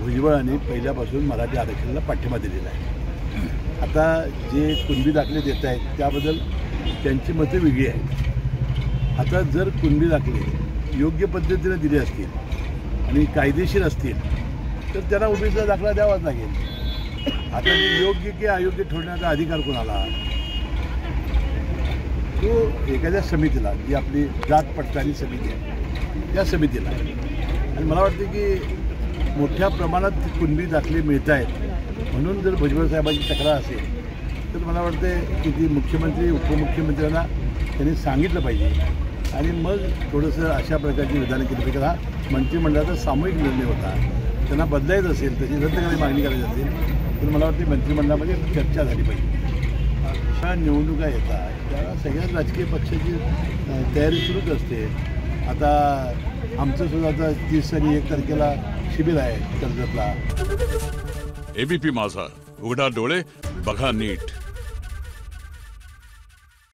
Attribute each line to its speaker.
Speaker 1: भुजबळांनी पहिल्यापासून मराठी आरक्षणाला पाठिंबा दिलेला आहे. आता जे कुणबी दाखले देत आहेत त्याबद्दल त्यांची मतं वेगळी आहेत. आता जर कुणबी दाखले योग्य पद्धतीने दिले असतील आणि कायदेशीर असतील तर त्यांना ओबीसीचा दाखला द्यावाच लागेल. आता ते योग्य की अयोग्य ठरवण्याचा अधिकार कोणाला? तो एखाद्या समितीला, जी आपली जात पडताळणी समिती आहे त्या समितीला. आणि मला वाटतं की मोठ्या प्रमाणात कुणबी दाखले मिळत आहेत म्हणून जर भुजबळ साहेबांची तक्रार असेल तर मला वाटतं की ती मुख्यमंत्री उपमुख्यमंत्र्यांना त्यांनी सांगितलं पाहिजे आणि मग थोडंसं अशा प्रकारची विधानं केली पाहिजे. हा मंत्रिमंडळाचा सामूहिक निर्णय होता, त्यांना बदलायचं असेल, त्याची रद्द करायची मागणी करायची असेल तर मला वाटतं मंत्रिमंडळामध्ये चर्चा झाली पाहिजे. अशा निवडणुका येतात त्याला सगळ्याच राजकीय पक्षाची तयारी सुरूच असते. आता आमचं सुद्धा आता 30 आणि 1 तारखेला शिबिर आहे कर्जतला.
Speaker 2: ABP माझा, उघडा डोळे बघा नीट.